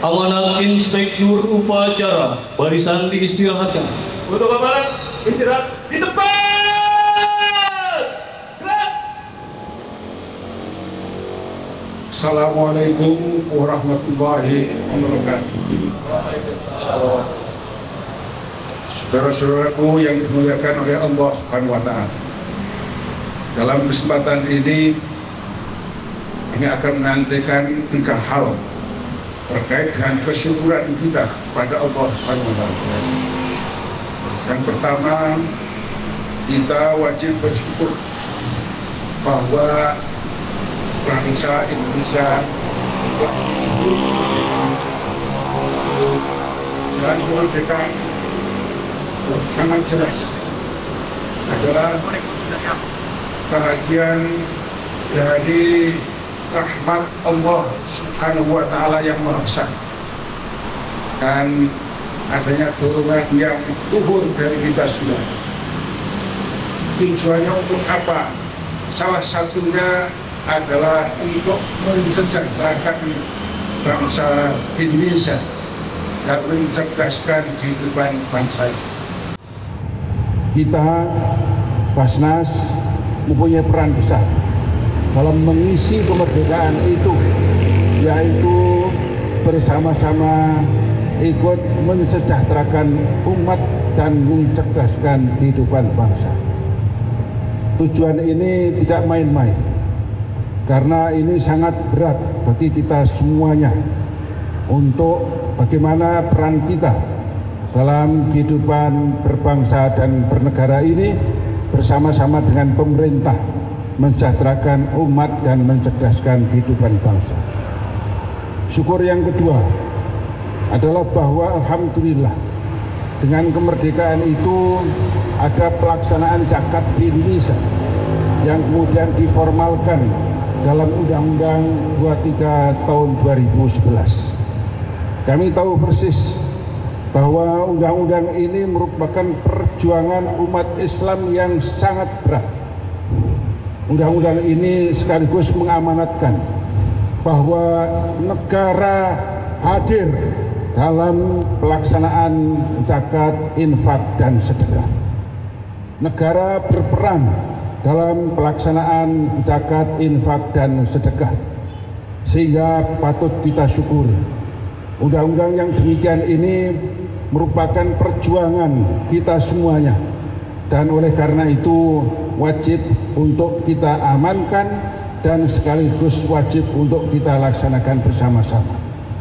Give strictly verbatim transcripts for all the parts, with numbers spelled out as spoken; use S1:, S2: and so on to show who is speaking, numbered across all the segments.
S1: Amanat Inspektur Upacara, barisan diistirahatkan.
S2: Untuk amanat istirahat di tempat. Gerak.
S3: Assalamualaikum warahmatullahi wabarakatuh. Saudara-saudaraku yang dimuliakan oleh Allah Subhanahu wa Ta'ala, dalam kesempatan ini ini akan menantikan tiga hal terkait dengan kesyukuran kita pada Allah Subhanahu wa Ta'ala. Yang pertama, kita wajib bersyukur bahwa bangsa Indonesia telah hidup dan kemerdekaan sangat jelas adalah bahagian dari rahmat Allah Subhanahu wa Ta'ala yang Maha Besar dan adanya dorongan yang luhur dari kita semua. Tujuannya untuk apa? Salah satunya adalah untuk mensejahterakan bangsa Indonesia dan mencerdaskan kehidupan bangsa.
S4: Kita Basnas mempunyai peran besar dalam mengisi kemerdekaan itu, yaitu bersama-sama ikut mensejahterakan umat dan mencerdaskan kehidupan bangsa. Tujuan ini tidak main-main, karena ini sangat berat bagi kita semuanya untuk bagaimana peran kita dalam kehidupan berbangsa dan bernegara ini bersama-sama dengan pemerintah mensejahterakan umat dan mencerdaskan kehidupan bangsa. Syukur yang kedua adalah bahwa alhamdulillah dengan kemerdekaan itu ada pelaksanaan zakat di Indonesia yang kemudian diformalkan dalam Undang-Undang dua puluh tiga tahun dua ribu sebelas. Kami tahu persis bahwa undang-undang ini merupakan perjuangan umat Islam yang sangat berat. Undang-undang ini sekaligus mengamanatkan bahwa negara hadir dalam pelaksanaan zakat, infak, dan sedekah. Negara berperan dalam pelaksanaan zakat, infak, dan sedekah, sehingga patut kita syukuri. Undang-undang yang demikian ini merupakan perjuangan kita semuanya, dan oleh karena itu wajib untuk kita amankan dan sekaligus wajib untuk kita laksanakan bersama-sama.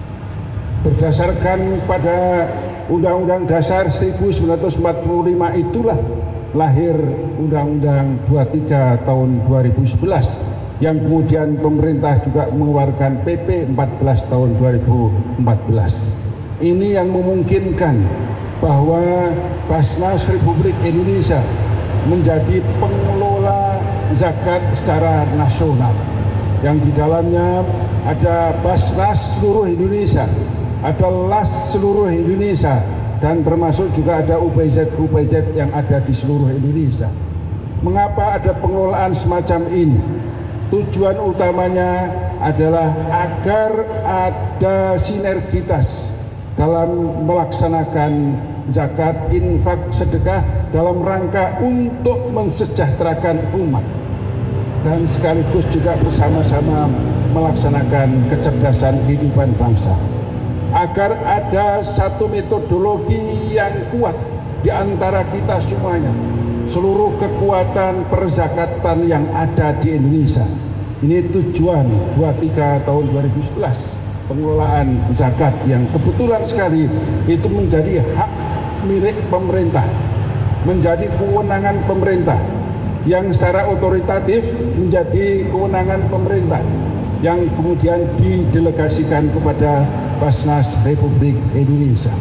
S4: Berdasarkan pada Undang-Undang Dasar seribu sembilan ratus empat puluh lima itulah lahir Undang-Undang dua puluh tiga tahun dua ribu sebelas, yang kemudian pemerintah juga mengeluarkan P P empat belas tahun dua ribu empat belas. Ini yang memungkinkan bahwa Basnas Republik Indonesia menjadi pengelola zakat secara nasional, yang di dalamnya ada Basnas seluruh Indonesia, ada Las seluruh Indonesia, dan termasuk juga ada U P Z-U P Z yang ada di seluruh Indonesia. Mengapa ada pengelolaan semacam ini? Tujuan utamanya adalah agar ada sinergitas dalam melaksanakan zakat, infak, sedekah dalam rangka untuk mensejahterakan umat dan sekaligus juga bersama-sama melaksanakan kecerdasan kehidupan bangsa, agar ada satu metodologi yang kuat di antara kita semuanya, seluruh kekuatan perzakatan yang ada di Indonesia. Ini tujuan dua puluh tiga tahun dua ribu sebelas, pengelolaan zakat yang kebetulan sekali itu menjadi hak milik pemerintah, menjadi kewenangan pemerintah, yang secara otoritatif menjadi kewenangan pemerintah, yang kemudian didelegasikan kepada Basnas Republik Indonesia.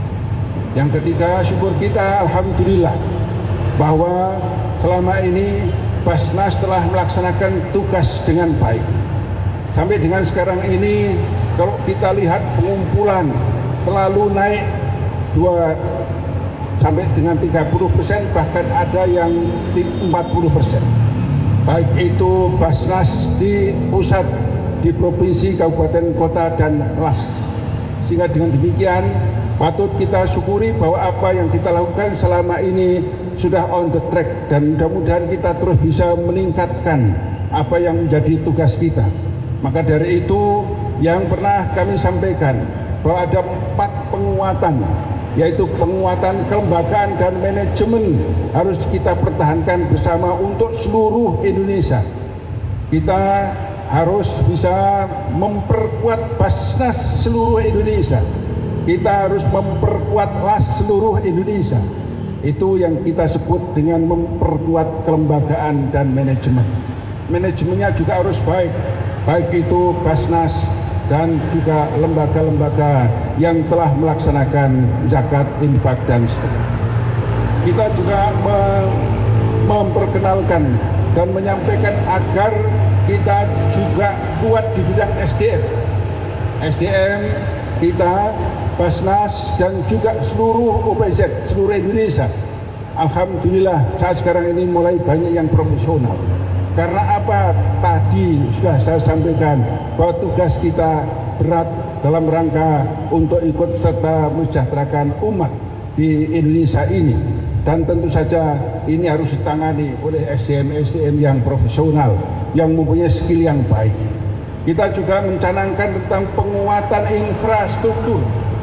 S4: Yang ketiga, syukur kita alhamdulillah bahwa selama ini Basnas telah melaksanakan tugas dengan baik. Sampai dengan sekarang ini kalau kita lihat pengumpulan selalu naik dua sampai dengan tiga puluh persen, bahkan ada yang empat puluh persen. Baik itu Basnas di pusat, di provinsi, kabupaten, kota, dan Las, Sehingga dengan demikian patut kita syukuri bahwa apa yang kita lakukan selama ini sudah on the track, dan mudah-mudahan kita terus bisa meningkatkan apa yang menjadi tugas kita. Maka dari itu yang pernah kami sampaikan bahwa ada empat penguatan, yaitu penguatan kelembagaan dan manajemen harus kita pertahankan bersama untuk seluruh Indonesia. Kita harus bisa memperkuat Basnas seluruh Indonesia. Kita harus memperkuat LAS seluruh Indonesia. Itu yang kita sebut dengan memperkuat kelembagaan dan manajemen. Manajemennya juga harus baik, baik itu Basnas dan juga lembaga-lembaga yang telah melaksanakan zakat, infak, dan sedekah. Kita juga mem memperkenalkan dan menyampaikan agar kita juga kuat di bidang S D M. S D M kita, Basnas, dan juga seluruh O P Z, seluruh Indonesia. Alhamdulillah saat sekarang ini mulai banyak yang profesional. Karena apa? Tadi sudah saya sampaikan bahwa tugas kita berat dalam rangka untuk ikut serta mensejahterakan umat di Indonesia ini. Dan tentu saja ini harus ditangani oleh S D M-S D M yang profesional, yang mempunyai skill yang baik. Kita juga mencanangkan tentang penguatan infrastruktur.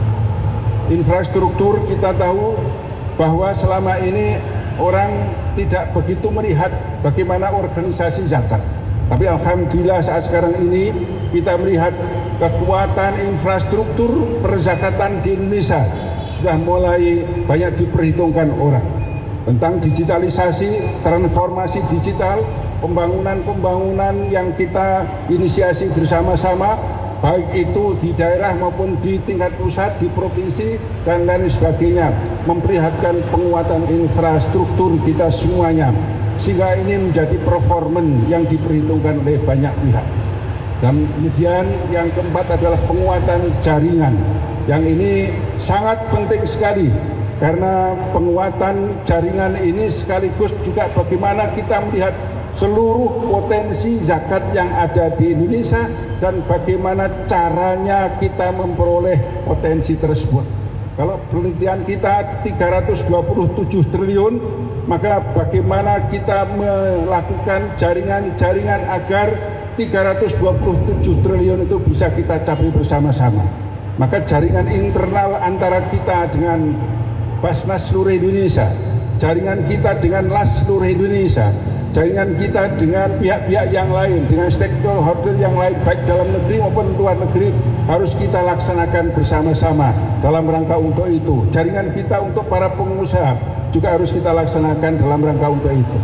S4: Infrastruktur kita tahu bahwa selama ini orang tidak begitu melihat bagaimana organisasi zakat. Tapi alhamdulillah saat sekarang ini kita melihat kekuatan infrastruktur perzakatan di Indonesia sudah mulai banyak diperhitungkan orang. Tentang digitalisasi, transformasi digital, pembangunan-pembangunan yang kita inisiasi bersama-sama, baik itu di daerah maupun di tingkat pusat, di provinsi, dan lain sebagainya, memperlihatkan penguatan infrastruktur kita semuanya, sehingga ini menjadi performan yang diperhitungkan oleh banyak pihak. Dan kemudian yang keempat adalah penguatan jaringan, yang ini sangat penting sekali, karena penguatan jaringan ini sekaligus juga bagaimana kita melihat seluruh potensi zakat yang ada di Indonesia dan bagaimana caranya kita memperoleh potensi tersebut. Kalau penelitian kita tiga ratus dua puluh tujuh triliun, maka bagaimana kita melakukan jaringan-jaringan agar tiga ratus dua puluh tujuh triliun itu bisa kita capai bersama-sama. Maka jaringan internal antara kita dengan Basnas seluruh Indonesia, jaringan kita dengan LAS seluruh Indonesia, jaringan kita dengan pihak-pihak yang lain, dengan stakeholder yang lain, baik dalam negeri maupun luar negeri, harus kita laksanakan bersama-sama dalam rangka untuk itu. Jaringan kita untuk para pengusaha juga harus kita laksanakan dalam rangka untuk itu.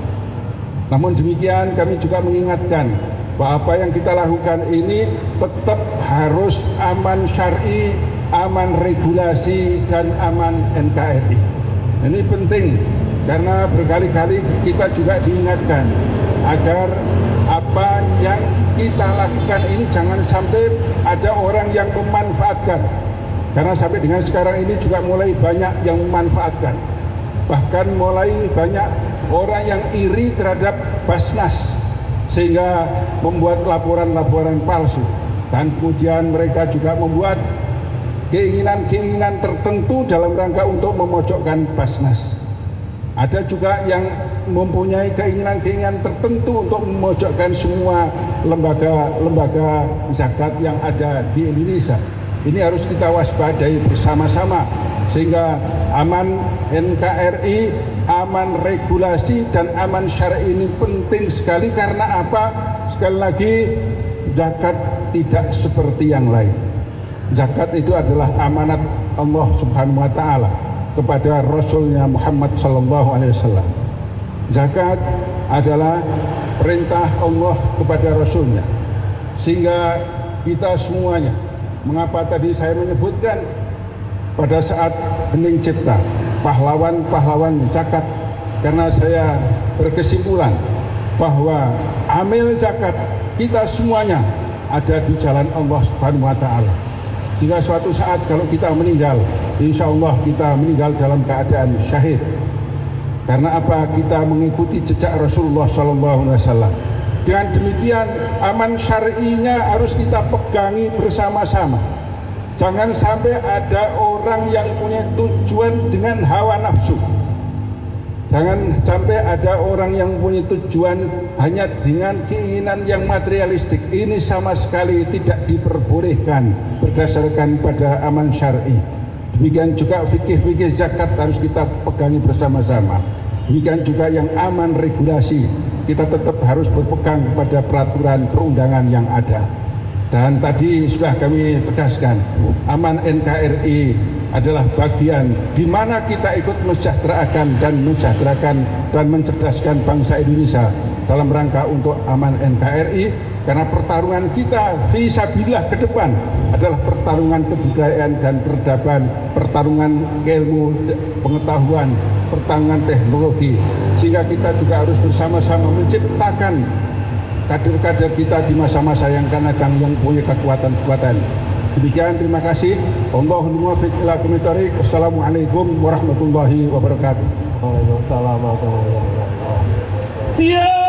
S4: Namun demikian kami juga mengingatkan bahwa apa yang kita lakukan ini tetap harus aman syar'i, aman regulasi, dan aman N K R I. Ini penting karena berkali-kali kita juga diingatkan agar apa yang kita lakukan ini jangan sampai ada orang yang memanfaatkan. Karena sampai dengan sekarang ini juga mulai banyak yang memanfaatkan. Bahkan mulai banyak orang yang iri terhadap Basnas sehingga membuat laporan-laporan palsu. Dan kemudian mereka juga membuat keinginan-keinginan tertentu dalam rangka untuk memojokkan Basnas. Ada juga yang mempunyai keinginan-keinginan tertentu untuk memojokkan semua lembaga-lembaga zakat yang ada di Indonesia. Ini harus kita waspadai bersama-sama sehingga aman N K R I, aman regulasi, dan aman syar'i ini penting sekali. Karena apa? Sekali lagi, zakat tidak seperti yang lain. Zakat itu adalah amanat Allah Subhanahu wa taala kepada Rasulnya Muhammad sallallahu alaihi wasallam. Zakat adalah perintah Allah kepada Rasulnya, sehingga kita semuanya, mengapa tadi saya menyebutkan pada saat hening cipta pahlawan-pahlawan zakat, karena saya berkesimpulan bahwa amil zakat kita semuanya ada di jalan Allah Subhanahu wa taala. Sehingga suatu saat kalau kita meninggal, insya Allah kita meninggal dalam keadaan syahid. Karena apa? Kita mengikuti jejak Rasulullah shallallahu alaihi wasallam. Dengan demikian aman syar'inya harus kita pegangi bersama-sama. Jangan sampai ada orang yang punya tujuan dengan hawa nafsu. Jangan sampai ada orang yang punya tujuan hanya dengan keinginan yang materialistik. Ini sama sekali tidak diperbolehkan berdasarkan pada aman syar'i. Demikian juga fikih-fikih zakat harus kita pegangi bersama-sama. Demikian juga yang aman regulasi, kita tetap harus berpegang pada peraturan perundangan yang ada. Dan tadi sudah kami tegaskan, aman N K R I adalah bagian di mana kita ikut mensejahterakan dan mensejahterakan dan mencerdaskan bangsa Indonesia dalam rangka untuk aman N K R I, karena pertarungan kita fisabilillah ke depan adalah pertarungan kebudayaan dan peradaban, pertarungan ilmu pengetahuan, pertarungan teknologi, sehingga kita juga harus bersama-sama menciptakan kader-kader kita di masa-masa yang akan datang yang punya kekuatan-kekuatan. Demikian, terima kasih. Allahumma muwaffiq ila aqwamit thoriq. Wassalamualaikum warahmatullahi wabarakatuh.
S5: Waalaikumsalam warahmatullahi wabarakatuh.
S2: Siap.